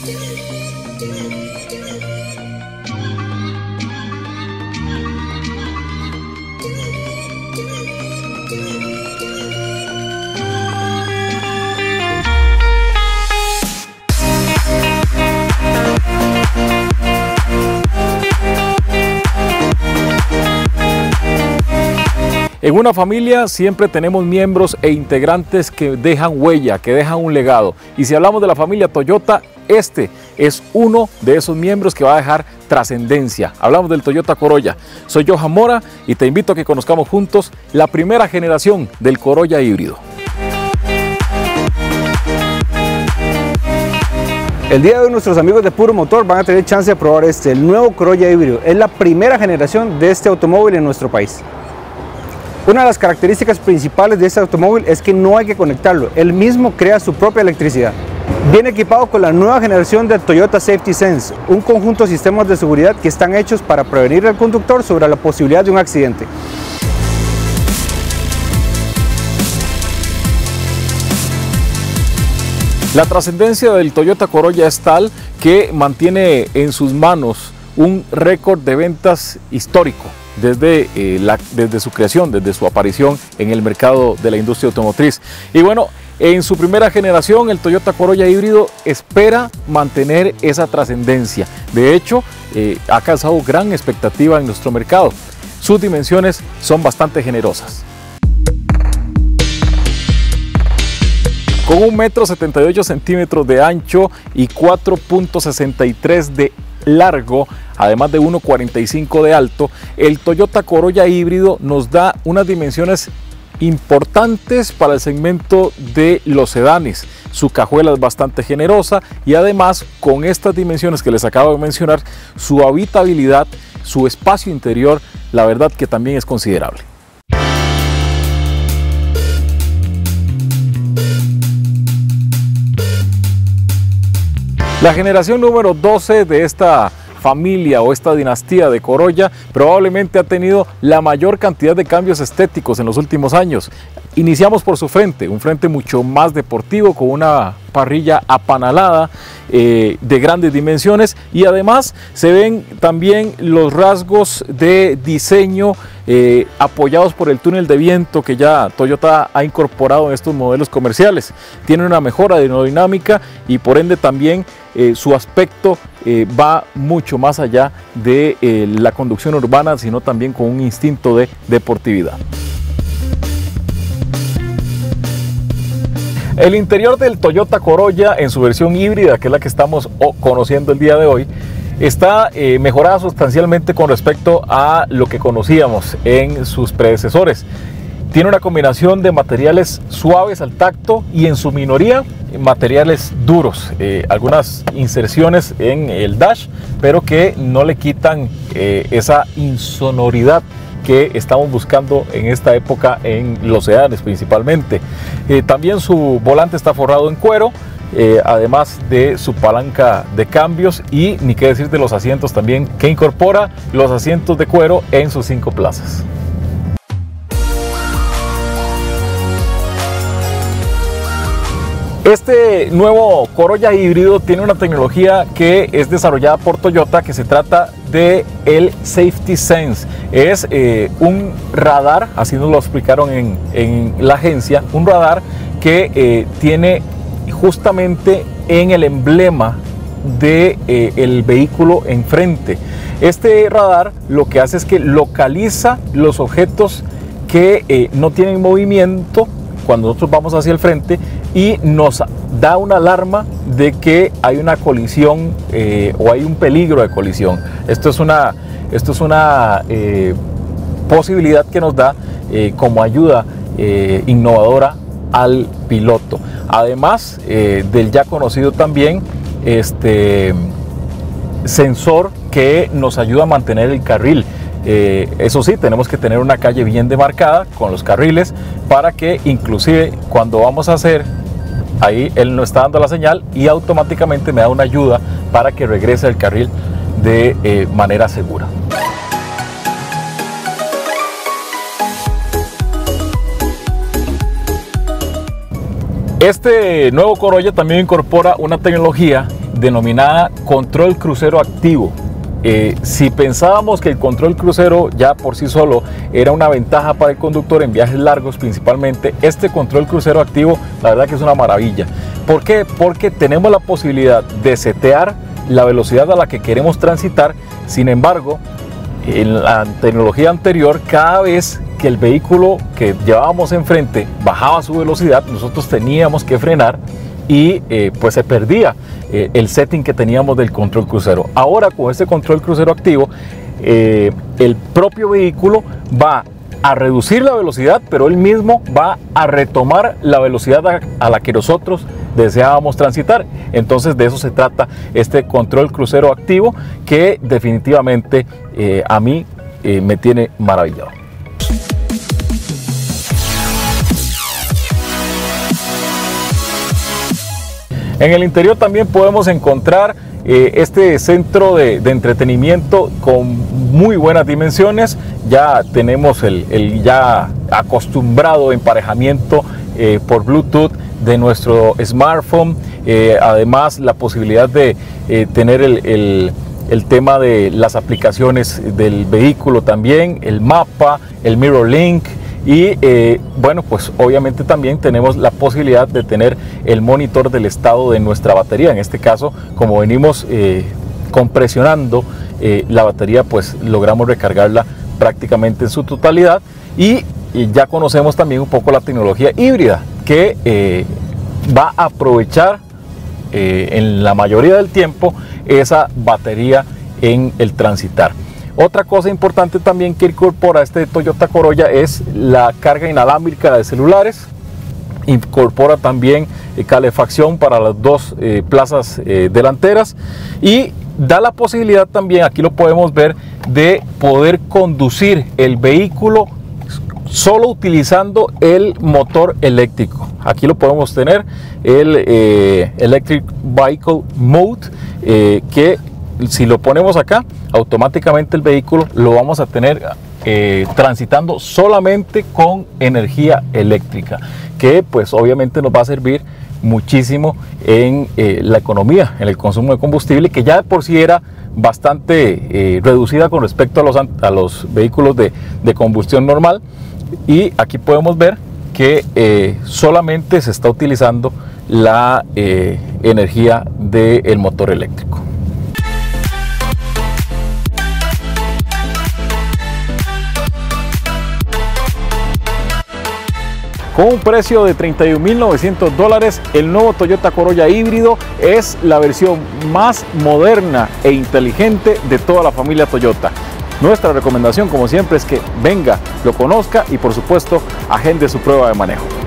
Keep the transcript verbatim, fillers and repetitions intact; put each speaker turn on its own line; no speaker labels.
En una familia siempre tenemos miembros e integrantes que dejan huella, que dejan un legado. Y si hablamos de la familia Toyota, este es uno de esos miembros que va a dejar trascendencia. Hablamos del Toyota Corolla. Soy Johan Mora y te invito a que conozcamos juntos la primera generación del Corolla híbrido.
El día de hoy nuestros amigos de Puro Motor van a tener chance de probar este, el nuevo Corolla híbrido. Es la primera generación de este automóvil en nuestro país. Una de las características principales de este automóvil es que no hay que conectarlo, él mismo crea su propia electricidad. Viene equipado con la nueva generación de Toyota Safety Sense, un conjunto de sistemas de seguridad que están hechos para prevenir al conductor sobre la posibilidad de un accidente.
La trascendencia del Toyota Corolla es tal que mantiene en sus manos un récord de ventas histórico. Desde, eh, la, desde su creación, desde su aparición en el mercado de la industria automotriz. Y bueno, en su primera generación el Toyota Corolla híbrido espera mantener esa trascendencia. De hecho, eh, ha causado gran expectativa en nuestro mercado. Sus dimensiones son bastante generosas. Con un metro setenta y ocho centímetros de ancho y cuatro punto sesenta y tres de largo, además de uno cuarenta y cinco de alto, el Toyota Corolla híbrido nos da unas dimensiones importantes para el segmento de los sedanes. Su cajuela es bastante generosa y además con estas dimensiones que les acabo de mencionar, su habitabilidad, su espacio interior, la verdad que también es considerable. La generación número doce de esta familia o esta dinastía de Corolla probablemente ha tenido la mayor cantidad de cambios estéticos en los últimos años. Iniciamos por su frente, un frente mucho más deportivo con una parrilla apanalada eh, de grandes dimensiones y además se ven también los rasgos de diseño eh, apoyados por el túnel de viento que ya Toyota ha incorporado en estos modelos comerciales. Tiene una mejora aerodinámica y por ende también eh, su aspecto eh, va mucho más allá de eh, la conducción urbana, sino también con un instinto de deportividad. El interior del Toyota Corolla en su versión híbrida, que es la que estamos conociendo el día de hoy, está eh, mejorada sustancialmente con respecto a lo que conocíamos en sus predecesores. Tiene una combinación de materiales suaves al tacto y en su minoría materiales duros, eh, algunas inserciones en el dash, pero que no le quitan eh, esa insonoridad que estamos buscando en esta época en los sedanes principalmente. Eh, también su volante está forrado en cuero, eh, además de su palanca de cambios y ni qué decir de los asientos también, que incorpora los asientos de cuero en sus cinco plazas. Este nuevo Corolla híbrido tiene una tecnología que es desarrollada por Toyota, que se trata de el Safety Sense. Es eh, un radar, así nos lo explicaron en, en la agencia, un radar que eh, tiene justamente en el emblema del de, eh, vehículo enfrente. Este radar lo que hace es que localiza los objetos que eh, no tienen movimiento cuando nosotros vamos hacia el frente y nos da una alarma de que hay una colisión eh, o hay un peligro de colisión. Esto es una, esto es una eh, posibilidad que nos da eh, como ayuda eh, innovadora al piloto. Además eh, del ya conocido también este sensor que nos ayuda a mantener el carril. Eh, eso sí, tenemos que tener una calle bien demarcada con los carriles para que inclusive cuando vamos a hacer, ahí él nos está dando la señal y automáticamente me da una ayuda para que regrese al carril de eh, manera segura. Este nuevo Corolla también incorpora una tecnología denominada control crucero activo. Eh, si pensábamos que el control crucero ya por sí solo era una ventaja para el conductor en viajes largos principalmente, este control crucero activo la verdad que es una maravilla. ¿Por qué? Porque tenemos la posibilidad de setear la velocidad a la que queremos transitar. Sin embargo, en la tecnología anterior, cada vez que el vehículo que llevábamos enfrente bajaba su velocidad, nosotros teníamos que frenar y eh, pues se perdía eh, el setting que teníamos del control crucero. Ahora con este control crucero activo, eh, el propio vehículo va a reducir la velocidad, pero él mismo va a retomar la velocidad a, a la que nosotros deseábamos transitar. Entonces de eso se trata este control crucero activo, que definitivamente eh, a mí eh, me tiene maravillado. En el interior también podemos encontrar eh, este centro de, de entretenimiento con muy buenas dimensiones. Ya tenemos el, el ya acostumbrado emparejamiento eh, por Bluetooth de nuestro smartphone. Eh, además, la posibilidad de eh, tener el, el, el tema de las aplicaciones del vehículo también, el mapa, el MirrorLink. Y eh, bueno, pues obviamente también tenemos la posibilidad de tener el monitor del estado de nuestra batería. En este caso, como venimos eh, compresionando eh, la batería, pues logramos recargarla prácticamente en su totalidad. Y, y ya conocemos también un poco la tecnología híbrida, que eh, va a aprovechar eh, en la mayoría del tiempo esa batería en el transitar. Otra cosa importante también que incorpora este Toyota Corolla es la carga inalámbrica de celulares. Incorpora también eh, calefacción para las dos eh, plazas eh, delanteras y da la posibilidad también, aquí lo podemos ver, de poder conducir el vehículo solo utilizando el motor eléctrico. Aquí lo podemos tener, el eh, Electric Vehicle Mode, eh, que si lo ponemos acá, automáticamente el vehículo lo vamos a tener eh, transitando solamente con energía eléctrica, que pues obviamente nos va a servir muchísimo en eh, la economía, en el consumo de combustible, que ya de por sí era bastante eh, reducida con respecto a los, a los vehículos de, de combustión normal. Y aquí podemos ver que eh, solamente se está utilizando la eh, energía del motor eléctrico. Con un precio de treinta y un mil novecientos dólares, el nuevo Toyota Corolla híbrido es la versión más moderna e inteligente de toda la familia Toyota. Nuestra recomendación, como siempre, es que venga, lo conozca y por supuesto agende su prueba de manejo.